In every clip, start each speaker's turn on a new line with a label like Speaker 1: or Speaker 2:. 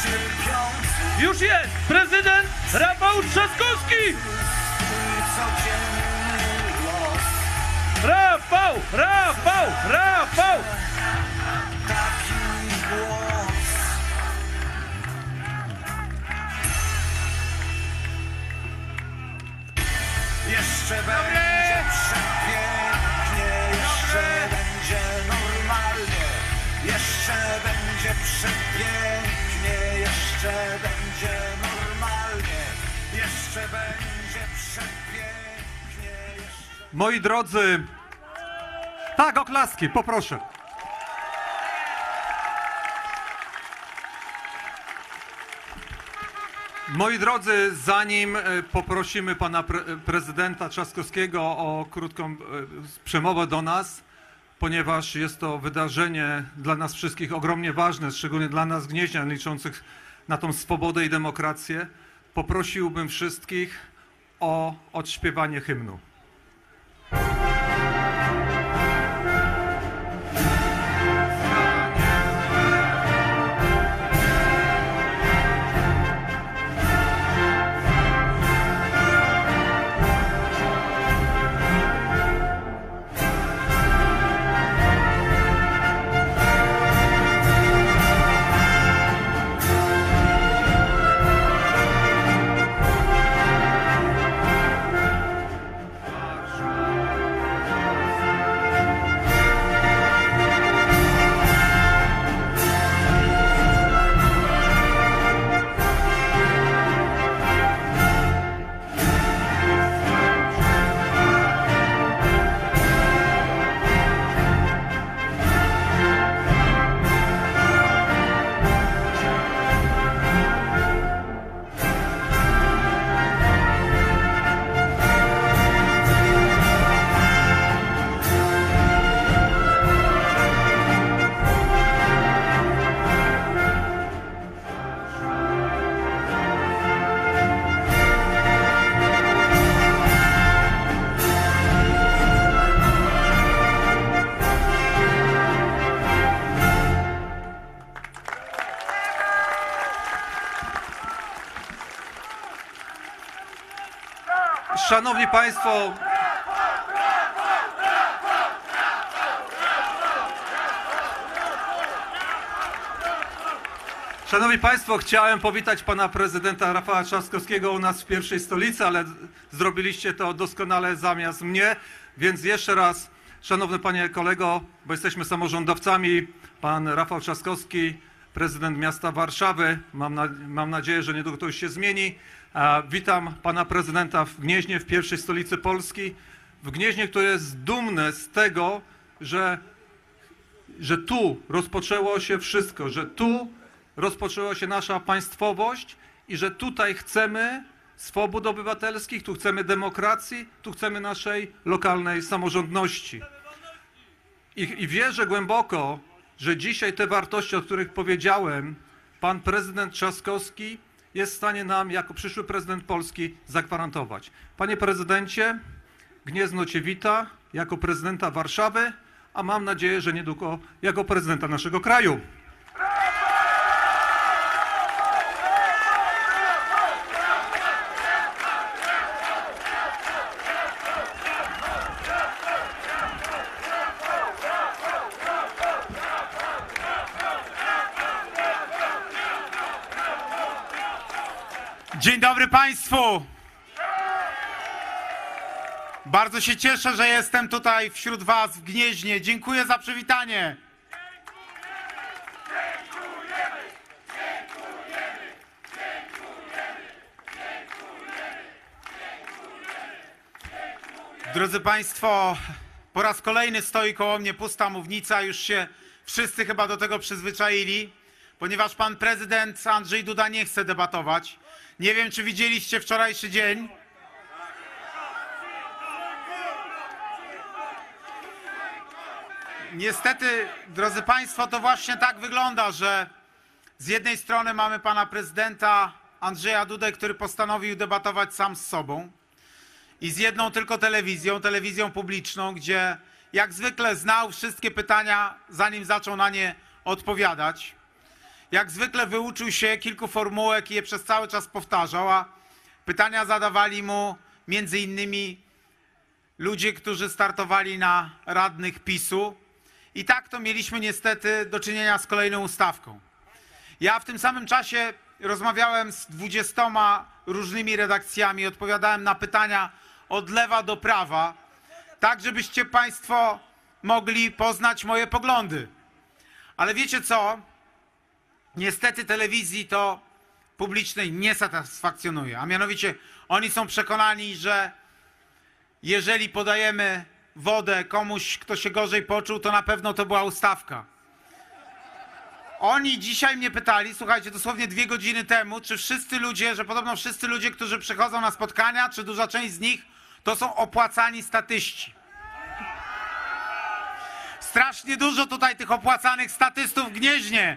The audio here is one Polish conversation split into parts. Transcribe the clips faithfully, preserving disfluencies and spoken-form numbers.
Speaker 1: Już jest prezydent Rafał Trzaskowski! Rafał! Rafał! Rafał!
Speaker 2: Jeszcze będzie przepięknie, jeszcze będzie normalnie, jeszcze będzie przepięknie, jeszcze będzie normalnie, jeszcze będzie przepięknie, jeszcze...
Speaker 3: Moi drodzy, tak, oklaski, poproszę. Moi drodzy, zanim poprosimy pana pre prezydenta Trzaskowskiego o krótką przemowę do nas, ponieważ jest to wydarzenie dla nas wszystkich ogromnie ważne, szczególnie dla nas gnieźnian liczących na tą swobodę i demokrację, poprosiłbym wszystkich o odśpiewanie hymnu. Szanowni Państwo, Szanowni Państwo, chciałem powitać pana prezydenta Rafała Trzaskowskiego u nas w pierwszej stolicy, ale zrobiliście to doskonale zamiast mnie, więc jeszcze raz, szanowny panie kolego, bo jesteśmy samorządowcami, pan Rafał Trzaskowski, prezydent miasta Warszawy, mam, na, mam nadzieję, że niedługo to już się zmieni. Witam pana prezydenta w Gnieźnie, w pierwszej stolicy Polski, w Gnieźnie, które jest dumne z tego, że, że tu rozpoczęło się wszystko, że tu rozpoczęła się nasza państwowość i że tutaj chcemy swobód obywatelskich, tu chcemy demokracji, tu chcemy naszej lokalnej samorządności. I, i wierzę głęboko, że dzisiaj te wartości, o których powiedziałem, pan prezydent Trzaskowski jest w stanie nam, jako przyszły prezydent Polski, zagwarantować. Panie prezydencie, Gniezno cię wita jako prezydenta Warszawy, a mam nadzieję, że niedługo jako prezydenta naszego kraju.
Speaker 4: Dzień dobry Państwu! Bardzo się cieszę, że jestem tutaj wśród Was w Gnieźnie. Dziękuję za przywitanie. Drodzy Państwo, po raz kolejny stoi koło mnie pusta mównica. Już się wszyscy chyba do tego przyzwyczaili, ponieważ pan prezydent Andrzej Duda nie chce debatować. Nie wiem, czy widzieliście wczorajszy dzień. Niestety, drodzy Państwo, to właśnie tak wygląda, że z jednej strony mamy pana prezydenta Andrzeja Dudę, który postanowił debatować sam z sobą i z jedną tylko telewizją, telewizją publiczną, gdzie jak zwykle znał wszystkie pytania, zanim zaczął na nie odpowiadać. jak zwykle wyuczył się kilku formułek i je przez cały czas powtarzał, a pytania zadawali mu między innymi ludzie, którzy startowali na radnych PiSu. I tak to mieliśmy niestety do czynienia z kolejną ustawką. Ja w tym samym czasie rozmawiałem z dwudziestoma różnymi redakcjami, odpowiadałem na pytania od lewa do prawa, tak żebyście Państwo mogli poznać moje poglądy. Ale wiecie co? Niestety telewizji to publicznej nie satysfakcjonuje, a mianowicie oni są przekonani, że jeżeli podajemy wodę komuś, kto się gorzej poczuł, to na pewno to była ustawka. Oni dzisiaj mnie pytali, słuchajcie, dosłownie dwie godziny temu, czy wszyscy ludzie, że podobno wszyscy ludzie, którzy przychodzą na spotkania, czy duża część z nich, to są opłacani statyści. Strasznie dużo tutaj tych opłacanych statystów w Gnieźnie.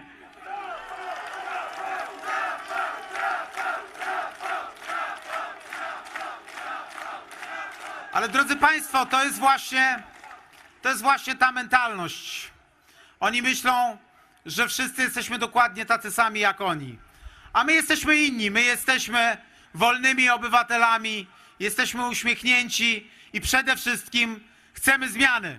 Speaker 4: Ale drodzy Państwo, to jest właśnie, to jest właśnie ta mentalność. Oni myślą, że wszyscy jesteśmy dokładnie tacy sami jak oni. A my jesteśmy inni, my jesteśmy wolnymi obywatelami, jesteśmy uśmiechnięci i przede wszystkim chcemy zmiany.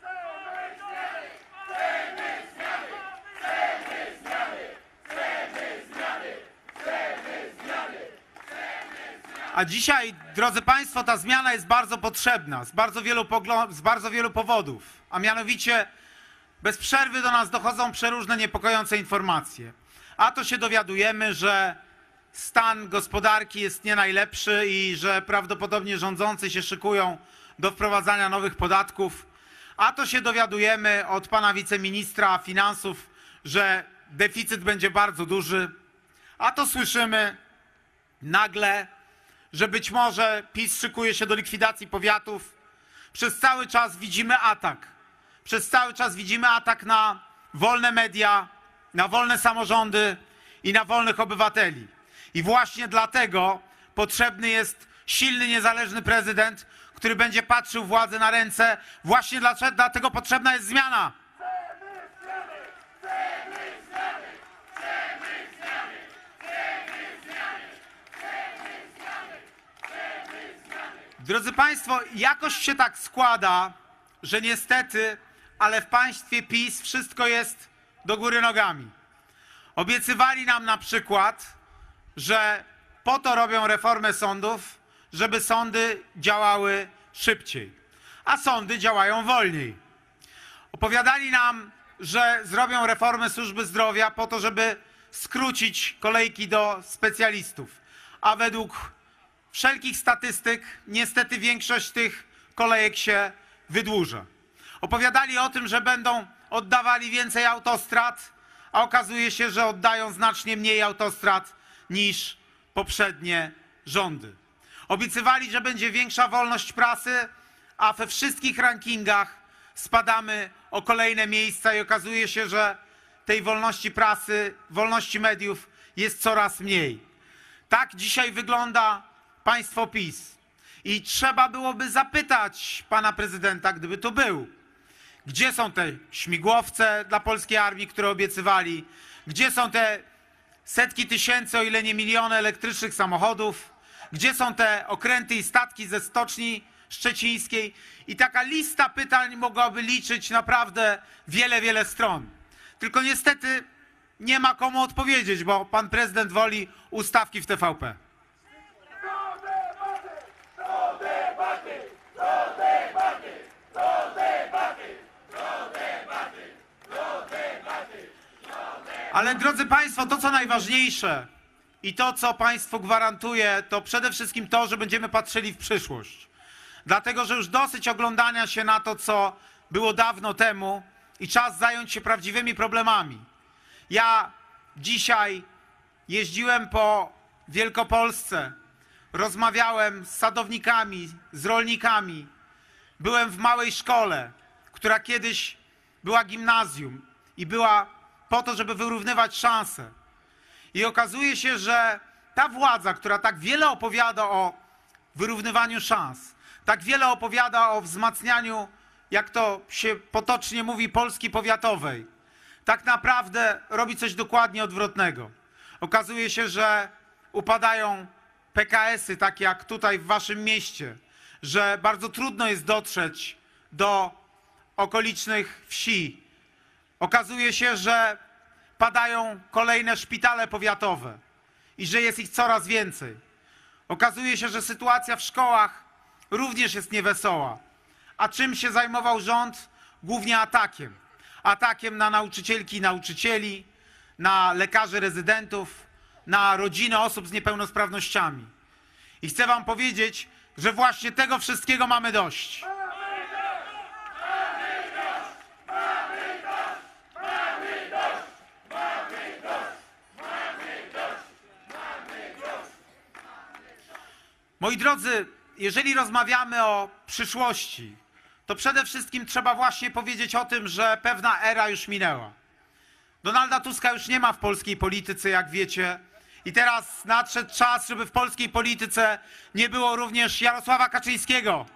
Speaker 4: A dzisiaj, drodzy Państwo, ta zmiana jest bardzo potrzebna, z bardzo wielu, z bardzo wielu powodów. A mianowicie bez przerwy do nas dochodzą przeróżne niepokojące informacje. A to się dowiadujemy, że stan gospodarki jest nie najlepszy i że prawdopodobnie rządzący się szykują do wprowadzania nowych podatków. A to się dowiadujemy od pana wiceministra finansów, że deficyt będzie bardzo duży. A to słyszymy nagle, że być może PiS szykuje się do likwidacji powiatów. Przez cały czas widzimy atak. Przez cały czas widzimy atak na wolne media, na wolne samorządy i na wolnych obywateli. I właśnie dlatego potrzebny jest silny, niezależny prezydent, który będzie patrzył władzy na ręce. Właśnie dlatego potrzebna jest zmiana. Drodzy Państwo, jakoś się tak składa, że niestety, ale w państwie PiS wszystko jest do góry nogami. Obiecywali nam na przykład, że po to robią reformę sądów, żeby sądy działały szybciej, a sądy działają wolniej. Opowiadali nam, że zrobią reformę służby zdrowia po to, żeby skrócić kolejki do specjalistów, a według wszelkich statystyk niestety większość tych kolejek się wydłuża. Opowiadali o tym, że będą oddawali więcej autostrad, a okazuje się, że oddają znacznie mniej autostrad niż poprzednie rządy. Obiecywali, że będzie większa wolność prasy, a we wszystkich rankingach spadamy o kolejne miejsca i okazuje się, że tej wolności prasy, wolności mediów jest coraz mniej. Tak dzisiaj wygląda państwo PiS. I trzeba byłoby zapytać pana prezydenta, gdyby tu był, gdzie są te śmigłowce dla polskiej armii, które obiecywali, gdzie są te setki tysięcy, o ile nie miliony elektrycznych samochodów, gdzie są te okręty i statki ze Stoczni Szczecińskiej. I taka lista pytań mogłaby liczyć naprawdę wiele, wiele stron. Tylko niestety nie ma komu odpowiedzieć, bo pan prezydent woli ustawki w T V P. Ale drodzy Państwo, to co najważniejsze i to co Państwu gwarantuję, to przede wszystkim to, że będziemy patrzyli w przyszłość. Dlatego, że już dosyć oglądania się na to, co było dawno temu i czas zająć się prawdziwymi problemami. Ja dzisiaj jeździłem po Wielkopolsce, rozmawiałem z sadownikami, z rolnikami. Byłem w małej szkole, która kiedyś była gimnazjum i była po to, żeby wyrównywać szanse. I okazuje się, że ta władza, która tak wiele opowiada o wyrównywaniu szans, tak wiele opowiada o wzmacnianiu, jak to się potocznie mówi, Polski powiatowej, tak naprawdę robi coś dokładnie odwrotnego. Okazuje się, że upadają P K esy, takie jak tutaj w waszym mieście, że bardzo trudno jest dotrzeć do okolicznych wsi. Okazuje się, że padają kolejne szpitale powiatowe i że jest ich coraz więcej. Okazuje się, że sytuacja w szkołach również jest niewesoła. A czym się zajmował rząd? Głównie atakiem. Atakiem na nauczycielki i nauczycieli, na lekarzy rezydentów, na rodziny osób z niepełnosprawnościami. I chcę wam powiedzieć, że właśnie tego wszystkiego mamy dość. Moi drodzy, jeżeli rozmawiamy o przyszłości, to przede wszystkim trzeba właśnie powiedzieć o tym, że pewna era już minęła. Donalda Tuska już nie ma w polskiej polityce, jak wiecie. I teraz nadszedł czas, żeby w polskiej polityce nie było również Jarosława Kaczyńskiego.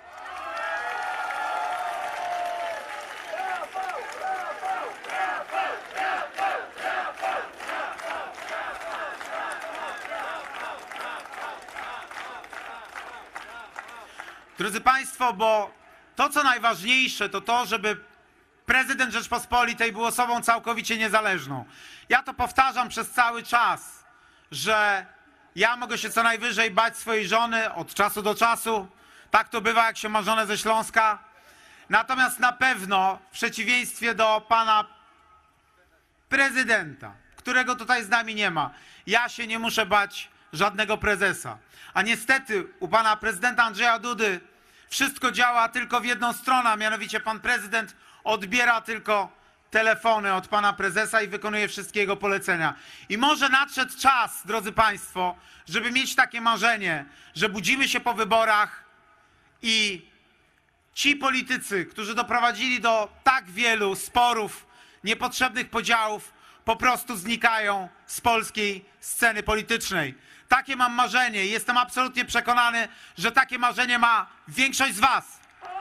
Speaker 4: Drodzy Państwo, bo to, co najważniejsze, to to, żeby prezydent Rzeczpospolitej był osobą całkowicie niezależną. Ja to powtarzam przez cały czas, że ja mogę się co najwyżej bać swojej żony od czasu do czasu. Tak to bywa, jak się ma żonę ze Śląska. Natomiast na pewno, w przeciwieństwie do pana prezydenta, którego tutaj z nami nie ma, ja się nie muszę bać żadnego prezesa. A niestety u pana prezydenta Andrzeja Dudy wszystko działa tylko w jedną stronę, a mianowicie pan prezydent odbiera tylko telefony od pana prezesa i wykonuje wszystkie jego polecenia. I może nadszedł czas, drodzy państwo, żeby mieć takie marzenie, że budzimy się po wyborach i ci politycy, którzy doprowadzili do tak wielu sporów, niepotrzebnych podziałów, po prostu znikają z polskiej sceny politycznej. Takie mam marzenie i jestem absolutnie przekonany, że takie marzenie ma większość z was.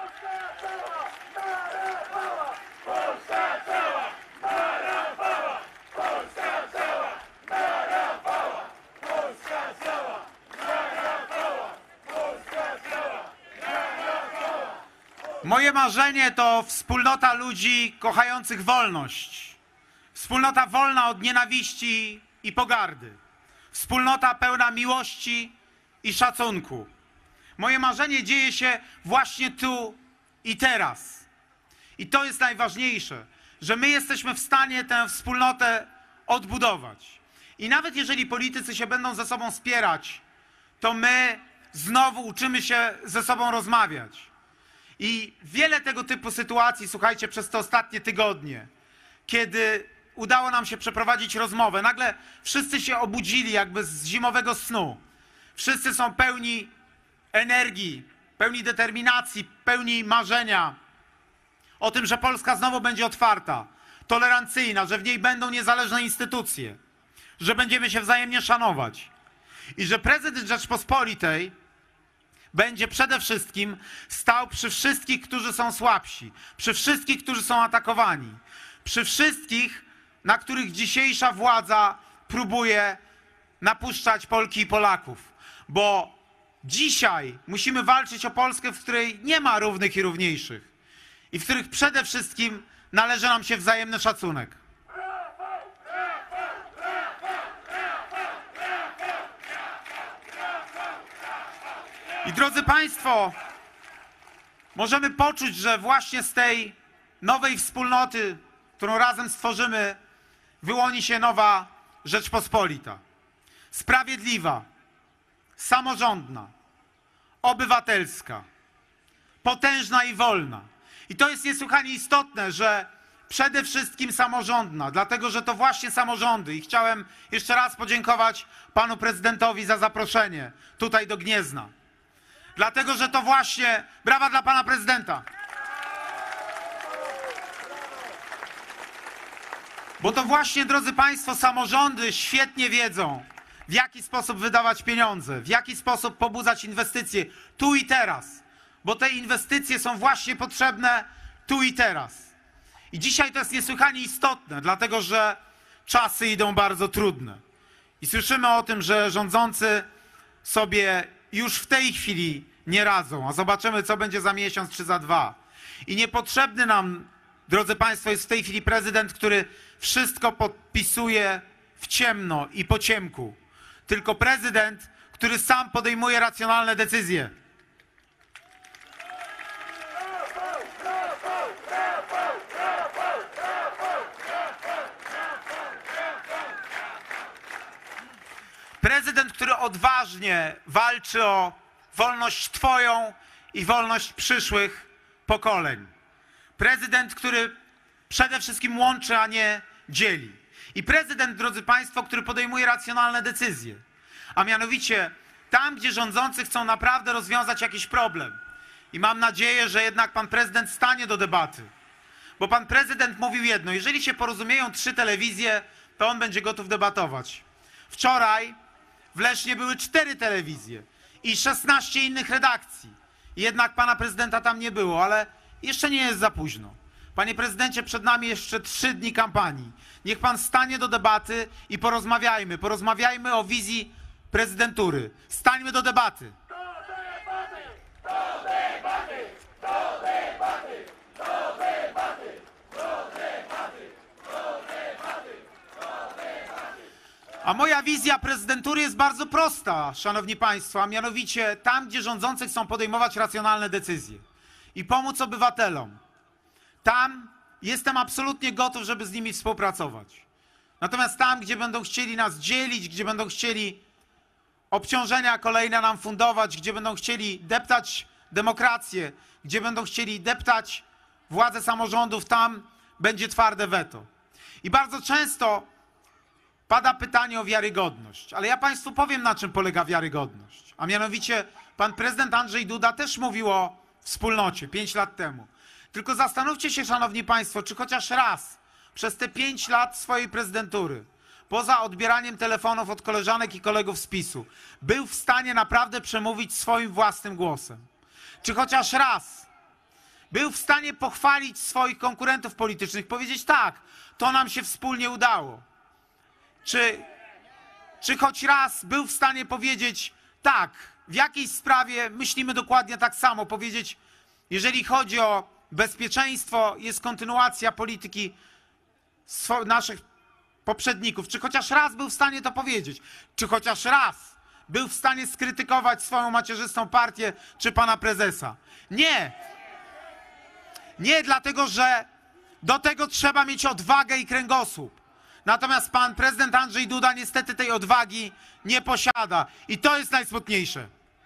Speaker 4: Moje marzenie to wspólnota ludzi kochających wolność. Wspólnota wolna od nienawiści i pogardy. Wspólnota pełna miłości i szacunku. Moje marzenie dzieje się właśnie tu i teraz. I to jest najważniejsze, że my jesteśmy w stanie tę wspólnotę odbudować. I nawet jeżeli politycy się będą ze sobą spierać, to my znowu uczymy się ze sobą rozmawiać. I wiele tego typu sytuacji, słuchajcie, przez te ostatnie tygodnie, kiedy udało nam się przeprowadzić rozmowę, nagle wszyscy się obudzili jakby z zimowego snu. Wszyscy są pełni energii, pełni determinacji, pełni marzenia o tym, że Polska znowu będzie otwarta, tolerancyjna, że w niej będą niezależne instytucje, że będziemy się wzajemnie szanować i że prezydent Rzeczpospolitej będzie przede wszystkim stał przy wszystkich, którzy są słabsi, przy wszystkich, którzy są atakowani, przy wszystkich, na których dzisiejsza władza próbuje napuszczać Polki i Polaków. Bo dzisiaj musimy walczyć o Polskę, w której nie ma równych i równiejszych i w których przede wszystkim należy nam się wzajemny szacunek. I drodzy Państwo, możemy poczuć, że właśnie z tej nowej wspólnoty, którą razem stworzymy, wyłoni się nowa Rzeczpospolita. Sprawiedliwa, samorządna, obywatelska, potężna i wolna. I to jest niesłychanie istotne, że przede wszystkim samorządna, dlatego że to właśnie samorządy. I chciałem jeszcze raz podziękować panu prezydentowi za zaproszenie tutaj do Gniezna. Dlatego, że to właśnie... Brawa dla pana prezydenta. Bo to właśnie, drodzy państwo, samorządy świetnie wiedzą, w jaki sposób wydawać pieniądze, w jaki sposób pobudzać inwestycje tu i teraz. Bo te inwestycje są właśnie potrzebne tu i teraz. I dzisiaj to jest niesłychanie istotne, dlatego że czasy idą bardzo trudne. I słyszymy o tym, że rządzący sobie już w tej chwili nie radzą, a zobaczymy, co będzie za miesiąc czy za dwa. I niepotrzebny nam, drodzy Państwo, jest w tej chwili prezydent, który wszystko podpisuje w ciemno i po ciemku. Tylko prezydent, który sam podejmuje racjonalne decyzje. Prezydent, który odważnie walczy o wolność Twoją i wolność przyszłych pokoleń. Prezydent, który przede wszystkim łączy, a nie dzieli. I prezydent, drodzy Państwo, który podejmuje racjonalne decyzje. A mianowicie tam, gdzie rządzący chcą naprawdę rozwiązać jakiś problem. I mam nadzieję, że jednak pan prezydent stanie do debaty. Bo pan prezydent mówił jedno, jeżeli się porozumieją trzy telewizje, to on będzie gotów debatować. Wczoraj w Lesznie były cztery telewizje i szesnaście innych redakcji. Jednak pana prezydenta tam nie było, ale jeszcze nie jest za późno. Panie prezydencie, przed nami jeszcze trzy dni kampanii. Niech pan stanie do debaty i porozmawiajmy. Porozmawiajmy o wizji prezydentury. Stańmy do debaty. A moja wizja prezydentury jest bardzo prosta, szanowni państwo, a mianowicie tam, gdzie rządzący chcą podejmować racjonalne decyzje i pomóc obywatelom, tam jestem absolutnie gotów, żeby z nimi współpracować. Natomiast tam, gdzie będą chcieli nas dzielić, gdzie będą chcieli obciążenia kolejne nam fundować, gdzie będą chcieli deptać demokrację, gdzie będą chcieli deptać władzę samorządów, tam będzie twarde weto. I bardzo często pada pytanie o wiarygodność, ale ja Państwu powiem, na czym polega wiarygodność. A mianowicie pan prezydent Andrzej Duda też mówił o wspólnocie pięć lat temu. Tylko zastanówcie się, szanowni państwo, czy chociaż raz przez te pięć lat swojej prezydentury, poza odbieraniem telefonów od koleżanek i kolegów z PiSu, był w stanie naprawdę przemówić swoim własnym głosem. Czy chociaż raz był w stanie pochwalić swoich konkurentów politycznych, powiedzieć tak, to nam się wspólnie udało. Czy, czy choć raz był w stanie powiedzieć tak, w jakiejś sprawie myślimy dokładnie tak samo, powiedzieć, jeżeli chodzi o bezpieczeństwo, jest kontynuacja polityki naszych poprzedników. Czy chociaż raz był w stanie to powiedzieć? Czy chociaż raz był w stanie skrytykować swoją macierzystą partię czy pana prezesa? Nie. Nie, dlatego że do tego trzeba mieć odwagę i kręgosłup. Natomiast pan prezydent Andrzej Duda niestety tej odwagi nie posiada. I to jest najsmutniejsze.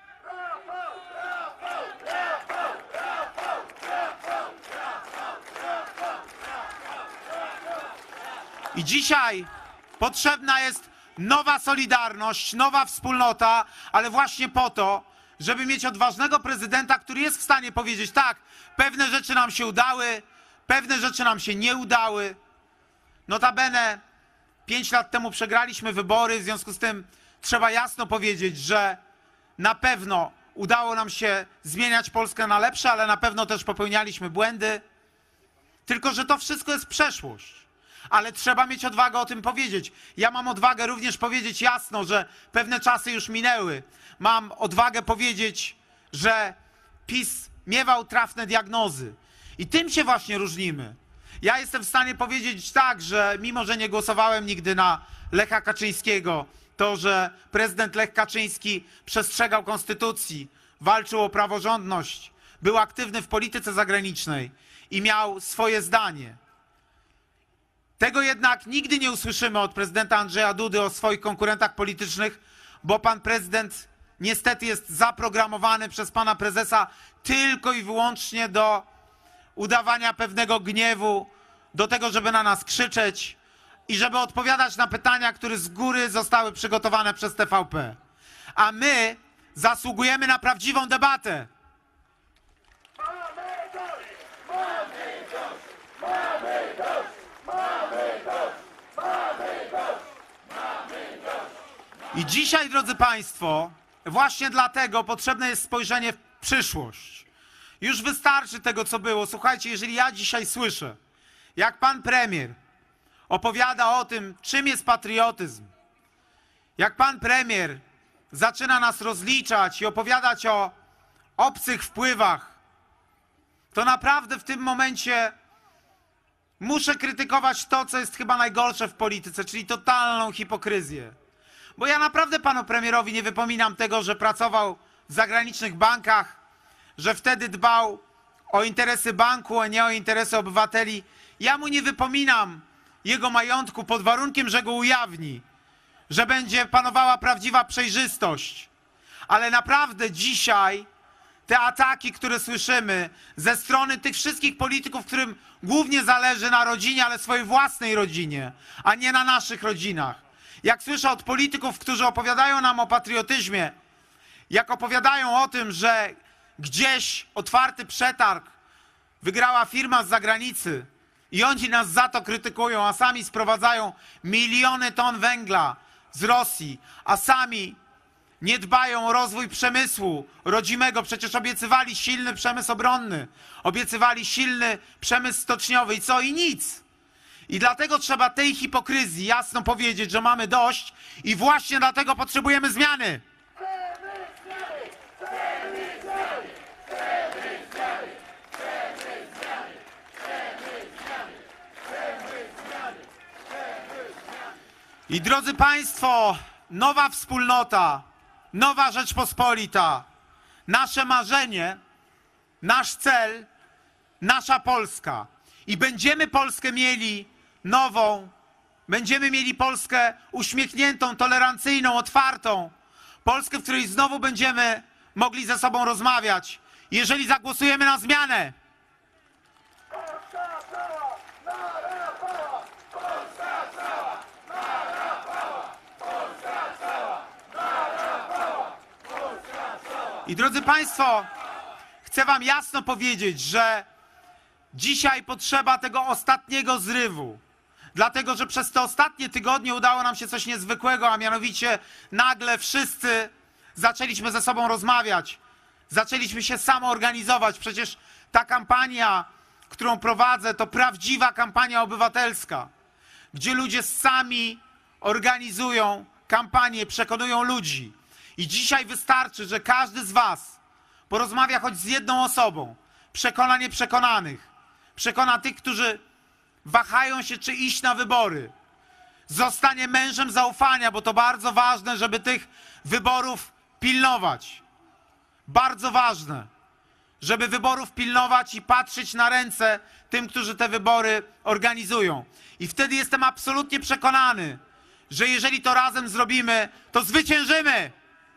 Speaker 4: I dzisiaj potrzebna jest nowa solidarność, nowa wspólnota, ale właśnie po to, żeby mieć odważnego prezydenta, który jest w stanie powiedzieć tak, pewne rzeczy nam się udały, pewne rzeczy nam się nie udały. Notabene pięć lat temu przegraliśmy wybory, w związku z tym trzeba jasno powiedzieć, że na pewno udało nam się zmieniać Polskę na lepsze, ale na pewno też popełnialiśmy błędy. Tylko że to wszystko jest przeszłość. Ale trzeba mieć odwagę o tym powiedzieć. Ja mam odwagę również powiedzieć jasno, że pewne czasy już minęły. Mam odwagę powiedzieć, że PiS miewał trafne diagnozy. I tym się właśnie różnimy. Ja jestem w stanie powiedzieć tak, że mimo, że nie głosowałem nigdy na Lecha Kaczyńskiego, to, że prezydent Lech Kaczyński przestrzegał konstytucji, walczył o praworządność, był aktywny w polityce zagranicznej i miał swoje zdanie. Tego jednak nigdy nie usłyszymy od prezydenta Andrzeja Dudy o swoich konkurentach politycznych, bo pan prezydent niestety jest zaprogramowany przez pana prezesa tylko i wyłącznie do udawania pewnego gniewu, do tego, żeby na nas krzyczeć i żeby odpowiadać na pytania, które z góry zostały przygotowane przez T V P. A my zasługujemy na prawdziwą debatę. I dzisiaj, drodzy państwo, właśnie dlatego potrzebne jest spojrzenie w przyszłość. Już wystarczy tego, co było. Słuchajcie, jeżeli ja dzisiaj słyszę, jak pan premier opowiada o tym, czym jest patriotyzm, jak pan premier zaczyna nas rozliczać i opowiadać o obcych wpływach, to naprawdę w tym momencie muszę krytykować to, co jest chyba najgorsze w polityce, czyli totalną hipokryzję. Bo ja naprawdę panu premierowi nie wypominam tego, że pracował w zagranicznych bankach, że wtedy dbał o interesy banku, a nie o interesy obywateli. Ja mu nie wypominam jego majątku pod warunkiem, że go ujawni, że będzie panowała prawdziwa przejrzystość. Ale naprawdę dzisiaj te ataki, które słyszymy ze strony tych wszystkich polityków, którym głównie zależy na rodzinie, ale swojej własnej rodzinie, a nie na naszych rodzinach. Jak słyszę od polityków, którzy opowiadają nam o patriotyzmie, jak opowiadają o tym, że gdzieś otwarty przetarg wygrała firma z zagranicy i oni nas za to krytykują, a sami sprowadzają miliony ton węgla z Rosji, a sami nie dbają o rozwój przemysłu rodzimego. Przecież obiecywali silny przemysł obronny, obiecywali silny przemysł stoczniowy i co? I nic. I dlatego trzeba tej hipokryzji jasno powiedzieć, że mamy dość i właśnie dlatego potrzebujemy zmiany. I drodzy państwo, nowa wspólnota, nowa Rzeczpospolita, nasze marzenie, nasz cel, nasza Polska. I będziemy Polskę mieli nową, będziemy mieli Polskę uśmiechniętą, tolerancyjną, otwartą. Polskę, w której znowu będziemy mogli ze sobą rozmawiać, jeżeli zagłosujemy na zmianę. I drodzy państwo, chcę wam jasno powiedzieć, że dzisiaj potrzeba tego ostatniego zrywu. Dlatego, że przez te ostatnie tygodnie udało nam się coś niezwykłego, a mianowicie nagle wszyscy zaczęliśmy ze sobą rozmawiać. Zaczęliśmy się samoorganizować. Przecież ta kampania, którą prowadzę, to prawdziwa kampania obywatelska, gdzie ludzie sami organizują kampanię, przekonują ludzi. I dzisiaj wystarczy, że każdy z was porozmawia choć z jedną osobą, przekona nieprzekonanych, przekona tych, którzy wahają się, czy iść na wybory. Zostanie mężem zaufania, bo to bardzo ważne, żeby tych wyborów pilnować. Bardzo ważne, żeby wyborów pilnować i patrzeć na ręce tym, którzy te wybory organizują. I wtedy jestem absolutnie przekonany, że jeżeli to razem zrobimy, to zwyciężymy!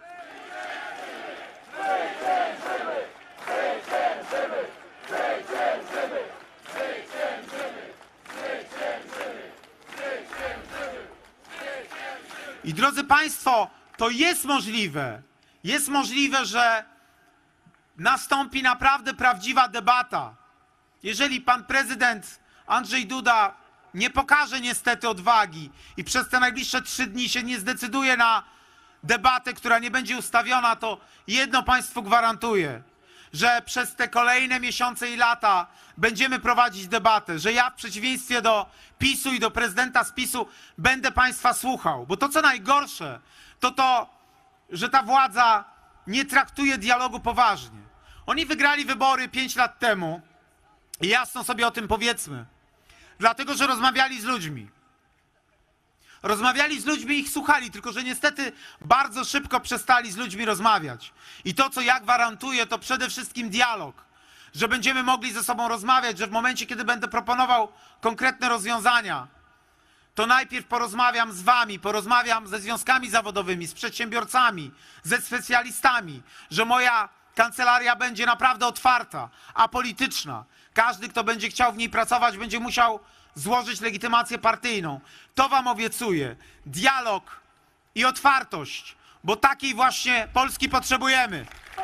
Speaker 4: I drodzy państwo, to jest możliwe. Jest możliwe, że nastąpi naprawdę prawdziwa debata. Jeżeli pan prezydent Andrzej Duda nie pokaże niestety odwagi i przez te najbliższe trzy dni się nie zdecyduje na debatę, która nie będzie ustawiona, to jedno państwu gwarantuję, że przez te kolejne miesiące i lata będziemy prowadzić debatę, że ja w przeciwieństwie do PiSu i do prezydenta z PiSu będę państwa słuchał. Bo to, co najgorsze, to to, że ta władza nie traktuje dialogu poważnie. Oni wygrali wybory pięć lat temu i jasno sobie o tym powiedzmy. Dlatego, że rozmawiali z ludźmi. Rozmawiali z ludźmi i ich słuchali, tylko że niestety bardzo szybko przestali z ludźmi rozmawiać. I to, co ja gwarantuję, to przede wszystkim dialog. Że będziemy mogli ze sobą rozmawiać, że w momencie, kiedy będę proponował konkretne rozwiązania, to najpierw porozmawiam z wami, porozmawiam ze związkami zawodowymi, z przedsiębiorcami, ze specjalistami, że moja kancelaria będzie naprawdę otwarta, apolityczna. Każdy, kto będzie chciał w niej pracować, będzie musiał złożyć legitymację partyjną. To wam obiecuję. Dialog i otwartość, bo takiej właśnie Polski potrzebujemy.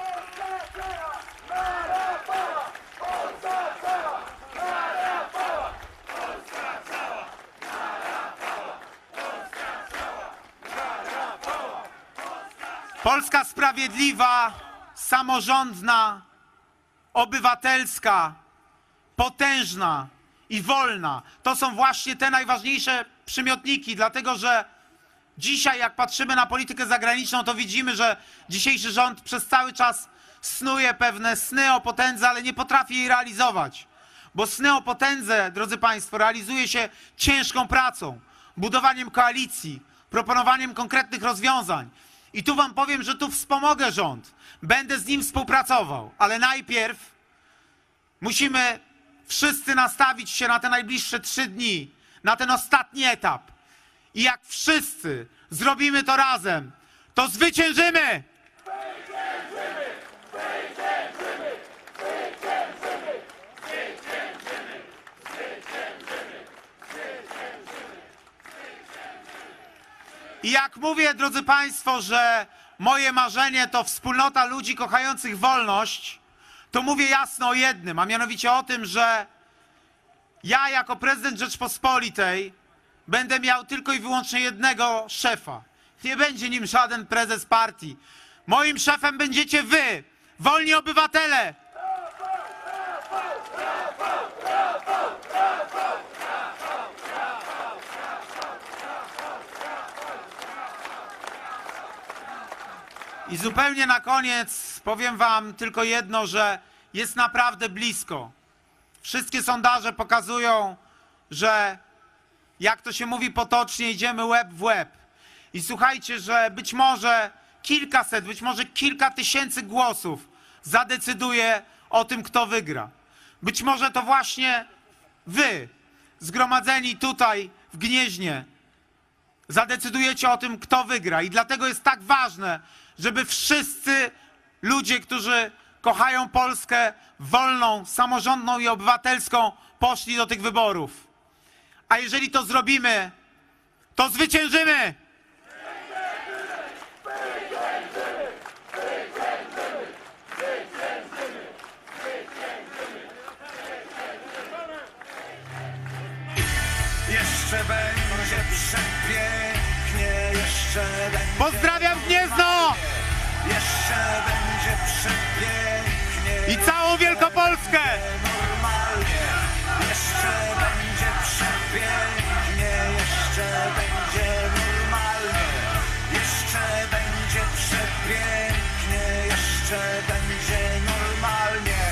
Speaker 4: Polska sprawiedliwa, samorządna, obywatelska, potężna i wolna. To są właśnie te najważniejsze przymiotniki, dlatego że dzisiaj jak patrzymy na politykę zagraniczną, to widzimy, że dzisiejszy rząd przez cały czas snuje pewne sny o potędze, ale nie potrafi jej realizować. Bo sny o potędze, drodzy Państwo, realizuje się ciężką pracą, budowaniem koalicji, proponowaniem konkretnych rozwiązań. I tu wam powiem, że tu wspomogę rząd. Będę z nim współpracował, ale najpierw musimy wszyscy nastawić się na te najbliższe trzy dni, na ten ostatni etap. I jak wszyscy zrobimy to razem, to zwyciężymy! I jak mówię, drodzy Państwo, że moje marzenie to wspólnota ludzi kochających wolność, to mówię jasno o jednym, a mianowicie o tym, że ja jako prezydent Rzeczpospolitej będę miał tylko i wyłącznie jednego szefa. Nie będzie nim żaden prezes partii. Moim szefem będziecie wy, wolni obywatele. I zupełnie na koniec powiem wam tylko jedno, że jest naprawdę blisko. Wszystkie sondaże pokazują, że jak to się mówi potocznie, idziemy łeb w łeb. I słuchajcie, że być może kilkaset, być może kilka tysięcy głosów zadecyduje o tym, kto wygra. Być może to właśnie wy, zgromadzeni tutaj w Gnieźnie, zadecydujecie o tym, kto wygra. I dlatego jest tak ważne, żeby wszyscy ludzie, którzy kochają Polskę wolną, samorządną i obywatelską, poszli do tych wyborów. A jeżeli to zrobimy, to zwyciężymy!
Speaker 2: Jeszcze będzie przepięknie, jeszcze będzie...
Speaker 4: Pozdrawiam Gniezno!
Speaker 2: Jeszcze będzie przepięknie
Speaker 4: I całą Wielkopolskę!
Speaker 2: normalnie. Jeszcze będzie przepięknie, jeszcze będzie normalnie. Jeszcze będzie przepięknie, jeszcze będzie normalnie.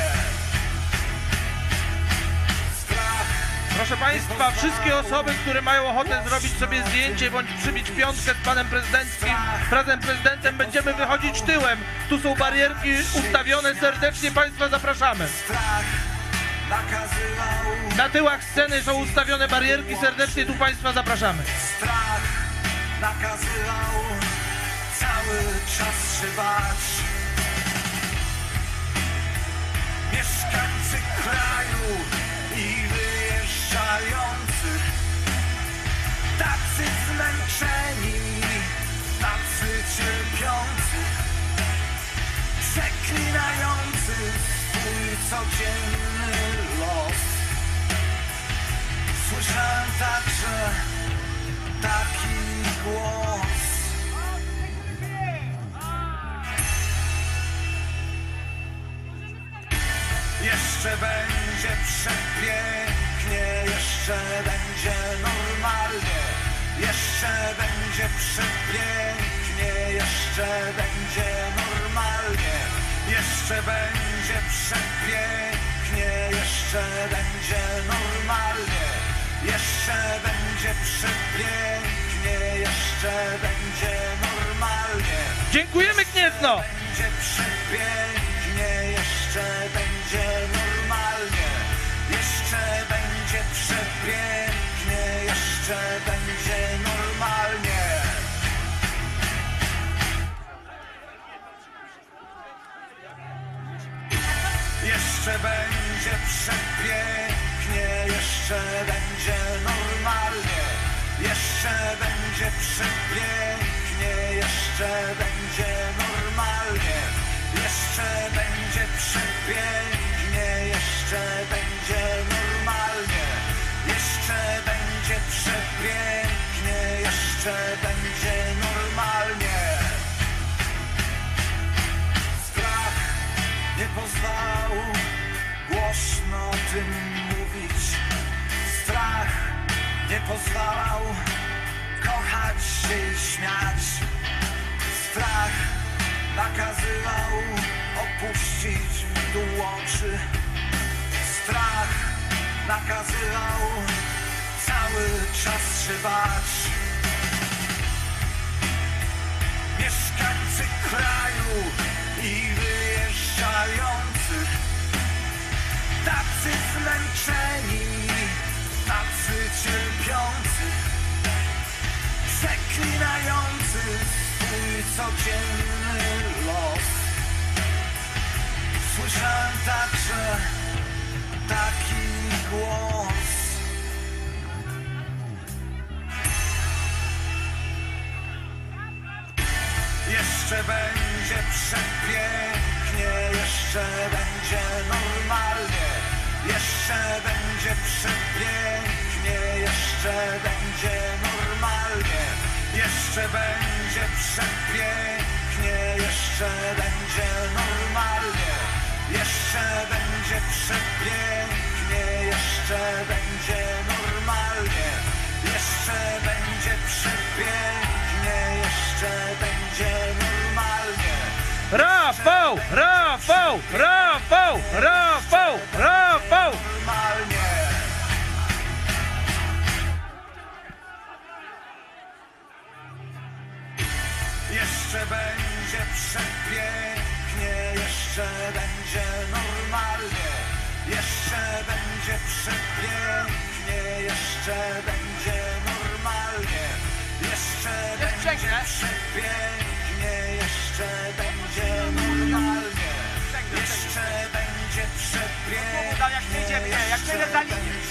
Speaker 2: Strach.
Speaker 1: Proszę Państwa, wszystkie osoby, które mają ochotę zrobić sobie zdjęcie bądź przybić piątkę z panem prezydenckim, razem prezydentem, będziemy wychodzić tyłem. Tu są barierki ustawione, serdecznie Państwa zapraszamy.
Speaker 2: Strach nakazywał,
Speaker 1: Na tyłach sceny są ustawione barierki, serdecznie tu Państwa zapraszamy.
Speaker 2: strach nakazywał cały czas się bać. Mieszkańcy kraju i wyjeżdżający, tacy zmęczeni, tacy cierpiący, przeklinający swój codzienny los. Słyszałem także taki głos. Jeszcze będzie przepięknie, jeszcze będzie normalnie. Jeszcze będzie przepięknie, jeszcze będzie normalnie. Jeszcze będzie przepięknie, jeszcze będzie normalnie. Jeszcze będzie przepięknie, jeszcze będzie normalnie.
Speaker 1: Dziękujemy Gniezno!
Speaker 2: Będzie przepięknie, jeszcze będzie normalnie. Jeszcze będzie przepięknie, jeszcze będzie normalnie. Jeszcze będzie przepięknie, jeszcze będzie normalnie. Jeszcze będzie przepięknie, jeszcze będzie normalnie. Jeszcze będzie przepięknie, jeszcze będzie normalnie. Jeszcze będzie przepięknie, jeszcze będzie normalnie. Strach nie pozwalał głośno o tym mówić. nie pozwalał kochać się i śmiać. Strach nakazywał opuścić w dół oczy. Strach nakazywał cały czas się bać. Mieszkańcy kraju i wyjeżdżający, tacy zmęczeni, tacy cierpiący, przeklinający swój codzienny los. Słyszałem także taki głos. Jeszcze będzie przepięknie, jeszcze będzie normalnie, jeszcze będzie przepięknie, jeszcze będzie normalnie, jeszcze będzie przepięknie, jeszcze będzie normalnie, jeszcze będzie przepięknie, jeszcze będzie normalnie, jeszcze będzie przepięknie, jeszcze będzie normalnie.
Speaker 1: Rafał! Rafał! Rafał! Rafał! Rafał!
Speaker 2: Normalnie. Jeszcze będzie przepięknie, jeszcze będzie normalnie, jeszcze będzie przepięknie, jeszcze będzie normalnie, jeszcze będzie przepięknie, jeszcze będzie normalnie, jeszcze będzie przepięknie,
Speaker 5: Jak my idziemy, nie, jak my nie za linię.